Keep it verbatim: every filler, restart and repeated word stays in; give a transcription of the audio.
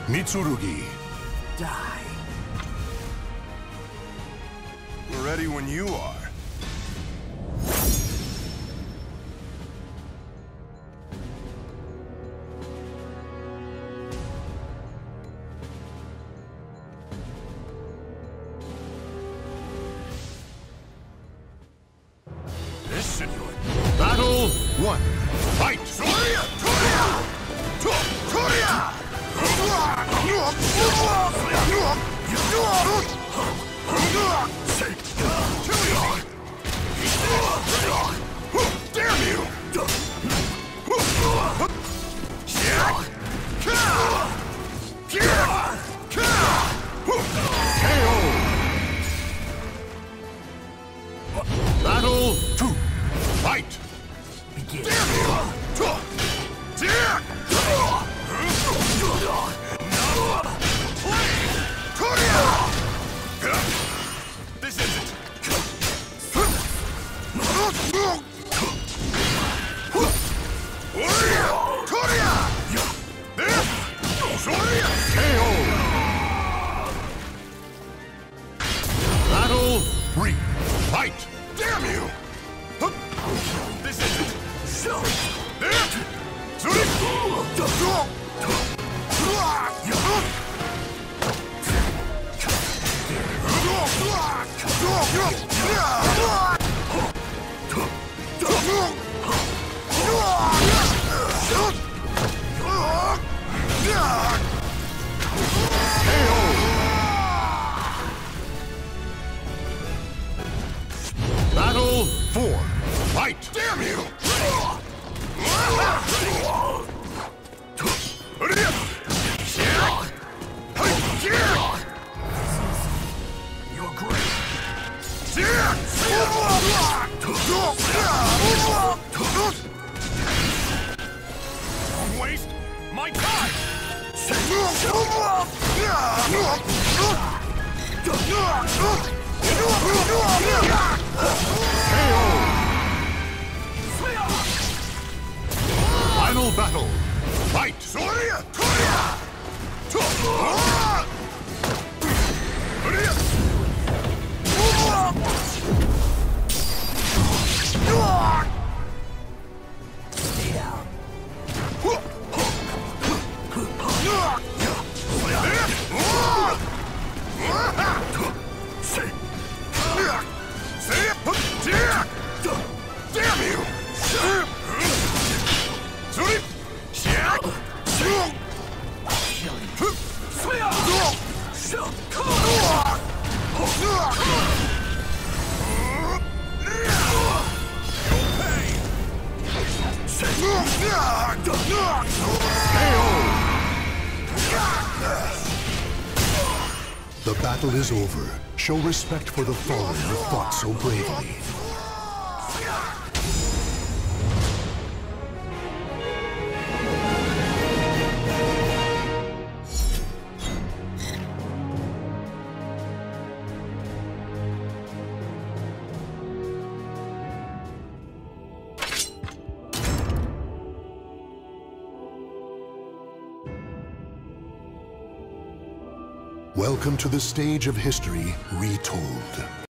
Mitsurugi. Die. We're ready when you are. This should do it. Battle one. Fight! Soria! Toria! Toria! Damn you! Battle two. Fight! Begin. Damn you! This isn't. Battle three. Fight! Damn you! This isn't. Battle four. Fight! Damn you! You're great. Don't waste my time! Final battle. Fight! Soria! Toria! Stay down. Damn you! The battle is over. Show respect for the fallen who fought so bravely. Welcome to the stage of history retold.